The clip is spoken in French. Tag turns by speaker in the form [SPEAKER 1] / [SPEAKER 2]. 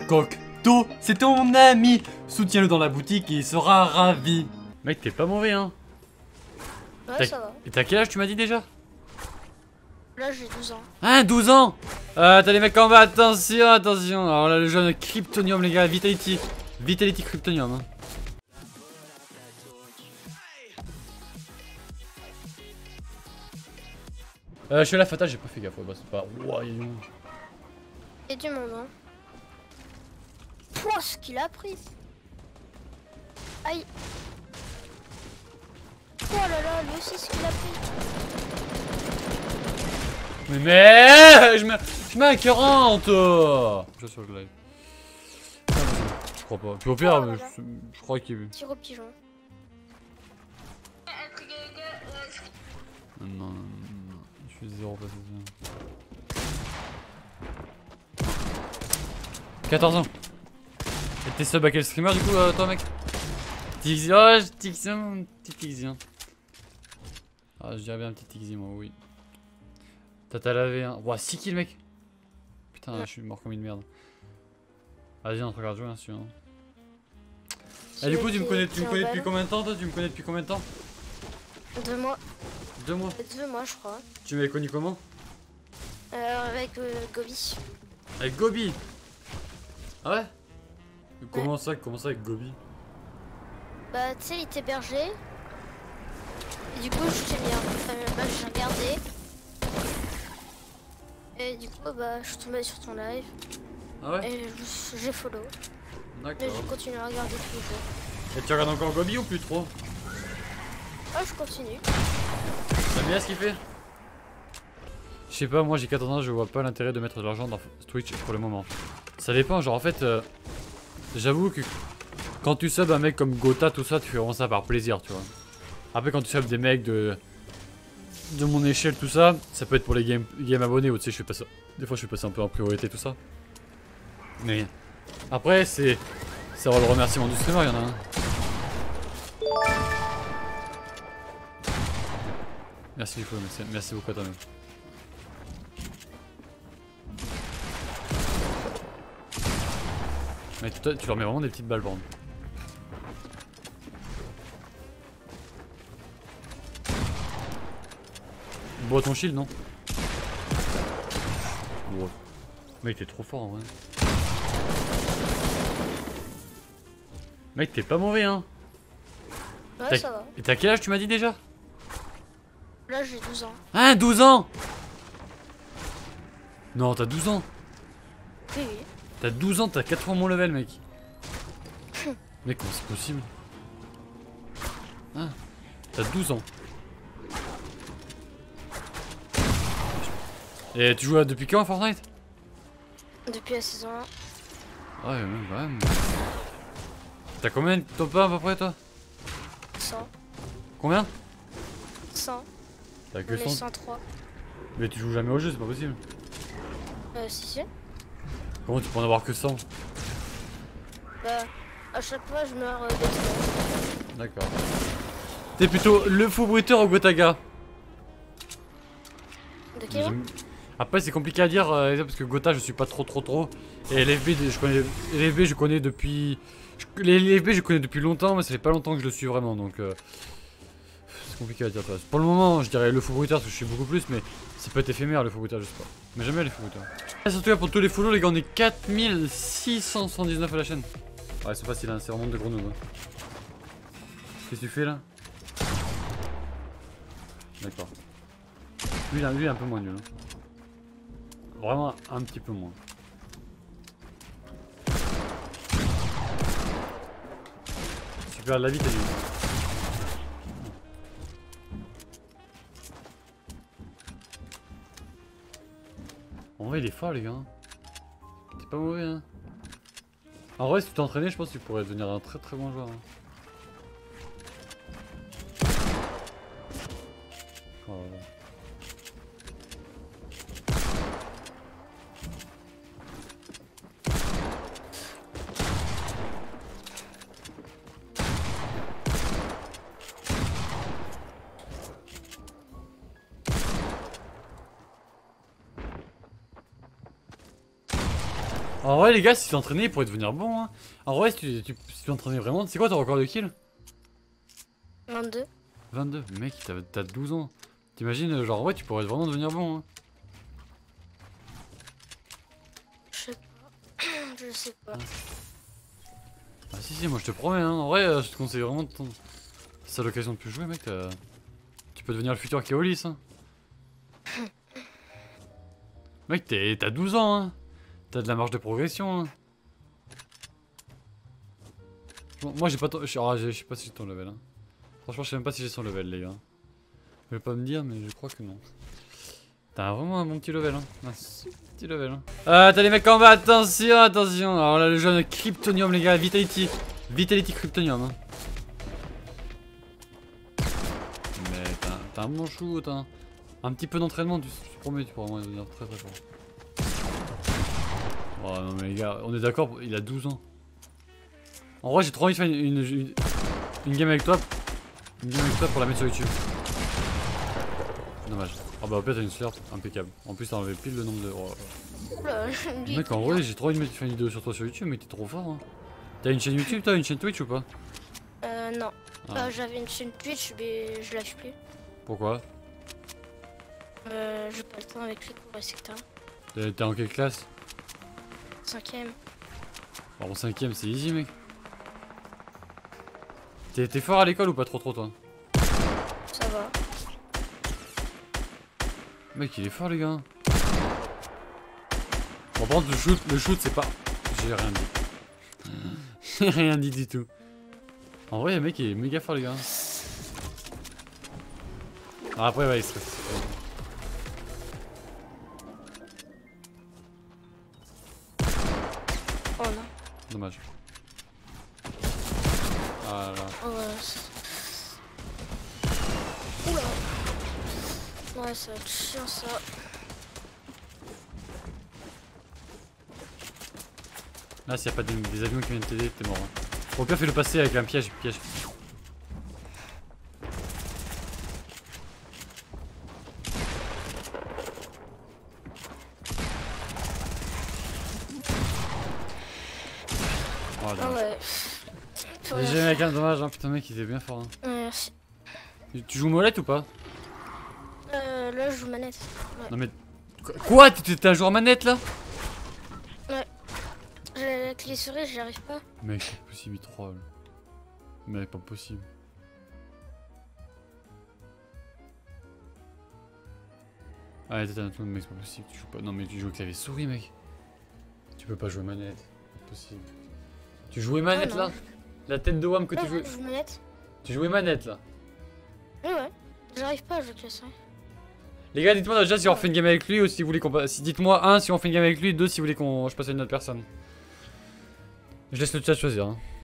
[SPEAKER 1] Cocteau, c'est ton ami. Soutiens-le dans la boutique et il sera ravi. Mec, t'es pas mauvais, hein.
[SPEAKER 2] Ouais, ça va.
[SPEAKER 1] Et t'as quel âge, tu m'as dit déjà?
[SPEAKER 2] Là, j'ai 12 ans.
[SPEAKER 1] Hein, 12 ans. T'as les mecs en bas, attention, attention. Alors là, le jeune Kryptonium, les gars, Vitality. Vitality Kryptonium, hein. Je suis à la fatale, j'ai pas fait gaffe, bah c'est pas... Wow,
[SPEAKER 2] Il y a du monde, hein. Pouah, ce qu'il a pris. Aïe. Oh là là, lui aussi, ce qu'il a pris.
[SPEAKER 1] Mais je mets à 40. Je suis sur le live. Je crois pas. Puis au pire,
[SPEAKER 2] Oh
[SPEAKER 1] je crois qu'il...
[SPEAKER 2] Tire au pigeon.
[SPEAKER 1] Non, non, non, je suis 0 passé. 14 ans. Et t'es sub à quel streamer du coup, toi mec? Tixi, oh, Tixi, mon petit Tixi. Ah, je dirais bien un petit Tixi, moi, oui. T'as lavé, hein. Ouah, 6 kills, mec. Putain, je suis mort comme une merde. Vas-y, on te regarde jouer, hein, celui-là. Et du coup, tu me connais depuis combien de temps, toi? Tu me connais depuis combien de temps?
[SPEAKER 2] 2 mois.
[SPEAKER 1] 2 mois.
[SPEAKER 2] 2 mois, je crois.
[SPEAKER 1] Tu m'avais connu comment?
[SPEAKER 2] Avec Gobi.
[SPEAKER 1] Avec Gobi. Ah ouais? Comment ça avec Gobi?
[SPEAKER 2] Bah, tu sais, il était berger. Et du coup, je t'ai mis bah, j'ai regardé. Et du coup, bah, je suis tombée sur ton live.
[SPEAKER 1] Ah ouais?
[SPEAKER 2] Et j'ai follow.
[SPEAKER 1] D'accord.
[SPEAKER 2] Mais je continue à regarder tous les jours.
[SPEAKER 1] Et tu regardes encore Gobi ou plus trop?
[SPEAKER 2] Ah, je continue.
[SPEAKER 1] T'aimes bien ce qu'il fait? Je sais pas, moi j'ai 14 ans, je vois pas l'intérêt de mettre de l'argent dans Twitch pour le moment. Ça dépend, genre en fait, j'avoue que quand tu subs un mec comme Gotha, tout ça, tu fais vraiment ça par plaisir, tu vois. Après, quand tu subs des mecs de mon échelle, tout ça, ça peut être pour les game abonnés ou tu sais, je fais pas ça. Des fois, je fais passer un peu en priorité, tout ça. Mais après, c'est le remerciement du streamer, y'en a un. Merci beaucoup, merci beaucoup à toi, mec. Mais toi, tu leur mets vraiment des petites balles, bande. Bois ton shield, non? Wow. Mec, t'es trop fort en vrai. Mec, t'es pas mauvais, hein.
[SPEAKER 2] Ouais, ça va.
[SPEAKER 1] Et t'as quel âge, tu m'as dit déjà?
[SPEAKER 2] Là, j'ai 12 ans.
[SPEAKER 1] Hein, 12 ans? Non, t'as 12 ans.
[SPEAKER 2] Oui, oui.
[SPEAKER 1] T'as 12 ans, t'as 4 fois mon level, mec. Mec, comment c'est possible? Ah, t'as 12 ans. Et tu joues depuis quand à Fortnite?
[SPEAKER 2] Depuis la saison 1.
[SPEAKER 1] Ouais, même. T'as combien de top 1 à peu près, toi?
[SPEAKER 2] 100.
[SPEAKER 1] Combien?
[SPEAKER 2] 100.
[SPEAKER 1] T'as que 100?
[SPEAKER 2] 103.
[SPEAKER 1] Mais tu joues jamais au jeu, c'est pas possible.
[SPEAKER 2] Si.
[SPEAKER 1] Comment tu peux en avoir que 100?
[SPEAKER 2] Bah, à chaque fois, je meurs des tours.
[SPEAKER 1] D'accord. T'es plutôt le fou bruiteur ou Gotaga?
[SPEAKER 2] De quel?
[SPEAKER 1] Après, c'est compliqué à dire parce que Gotha, je suis pas trop. Et LFB, je connais depuis. LFB, je connais depuis longtemps, mais ça fait pas longtemps que je le suis vraiment donc. C'est compliqué à dire. Pour le moment, je dirais le fou bruiteur parce que je suis beaucoup plus, mais ça peut être éphémère le fou bruiteur, je sais pas. Mais jamais les fou bruiteurs. Et surtout, pour tous les follow, les gars, on est 4679 à la chaîne. Ouais, c'est facile, hein, c'est vraiment de gros noobs. Hein. Qu'est-ce que tu fais là? D'accord. Lui, il est un peu moins nul. Hein. Vraiment un petit peu moins. Super, la vie t'es nul. En vrai, il est fort, les gars. T'es pas mauvais, hein. En vrai, si tu t'entraînais, je pense que tu pourrais devenir un très bon joueur. Hein. Oh, là. En vrai, les gars, si tu t'entraînais, il pourrait devenir bon. Hein. En vrai, si tu t'entraînais vraiment, c'est quoi ton record de kill?
[SPEAKER 2] 22.
[SPEAKER 1] 22. Mec, t'as 12 ans. T'imagines, genre, ouais, tu pourrais vraiment devenir bon. Hein.
[SPEAKER 2] Je sais pas. Je sais pas.
[SPEAKER 1] Ah, si, moi je te promets. Hein. En vrai, je te conseille vraiment de si t'as l'occasion de plus jouer, mec. Tu peux devenir le futur Keolis. Hein. Mec, t'as 12 ans. Hein. T'as de la marge de progression. Hein. Bon, moi j'ai pas ton. Je sais pas si j'ai ton level. Hein. Franchement, je sais même pas si j'ai son level, les gars. Je vais pas me dire, mais je crois que non. T'as vraiment un bon petit level. Hein. Un petit level. Hein. T'as les mecs en bas, attention, attention. Alors là, le jeune Kryptonium, les gars, Vitality. Vitality Kryptonium. Hein. Mais t'as un bon shoot. Hein. Un petit peu d'entraînement, tu promets, tu pourras vraiment devenir très très fort. Oh non, mais les gars, on est d'accord, il a 12 ans. En vrai, j'ai trop envie de faire une game avec toi. Une game avec toi pour la mettre sur YouTube. Dommage. Oh bah, au pire, t'as une slurp impeccable. En plus, t'as enlevé pile le nombre de. Oh.
[SPEAKER 2] Oula,
[SPEAKER 1] Mec, en vrai, j'ai trop envie de faire une vidéo sur toi sur YouTube, mais t'es trop fort. Hein. T'as une chaîne YouTube, toi, une chaîne Twitch ou pas?
[SPEAKER 2] Non.
[SPEAKER 1] Ah.
[SPEAKER 2] J'avais une chaîne Twitch, mais je lâche plus.
[SPEAKER 1] Pourquoi?
[SPEAKER 2] J'ai pas le temps avec les cours, etc.
[SPEAKER 1] T'es en quelle classe?
[SPEAKER 2] 5ème.
[SPEAKER 1] En 5ème, c'est easy, mec. T'es fort à l'école ou pas trop toi?
[SPEAKER 2] Ça va.
[SPEAKER 1] Mec, il est fort, les gars. Bon, par contre, le shoot, c'est pas. J'ai rien dit. J'ai rien dit du tout. En vrai, le mec, il est méga fort, les gars. Alors après, ouais, il stresse.
[SPEAKER 2] Oh non.
[SPEAKER 1] Dommage. Ah là.
[SPEAKER 2] Oh, oula. Ouais, ça va être chiant ça.
[SPEAKER 1] Là, s'il n'y a pas des avions qui viennent t'aider, t'es mort. Hein. Au pire, fais-le passer avec un piège. Oh,
[SPEAKER 2] Ah ouais.
[SPEAKER 1] GG mec, hein, dommage, hein, putain mec il était bien fort. Hein.
[SPEAKER 2] Merci.
[SPEAKER 1] Tu joues molette ou pas?
[SPEAKER 2] Là je joue manette. Ouais.
[SPEAKER 1] Non mais... Quoi? T'es un joueur manette là?
[SPEAKER 2] Ouais. J'ai la clé souris, j'y arrive pas.
[SPEAKER 1] Mec c'est possible, il troll. Mec pas possible. Ah t'es un autre mec, c'est pas possible, tu joues pas... Non mais tu joues au clavier souris mec. Tu peux pas jouer manette, c'est pas possible. Tu jouais manette là? La tête de Wham que tu jouais...
[SPEAKER 2] Je joue manette.
[SPEAKER 1] Tu jouais manette là?
[SPEAKER 2] Ouais. J'arrive pas à jouer clavier souris.
[SPEAKER 1] Les gars, dites-moi déjà si on refait une game avec lui ou si vous voulez qu'on passe. Dites-moi, 1 si on fait une game avec lui, 2 si vous voulez qu'on je passe à une autre personne. Je laisse le chat choisir. Hein.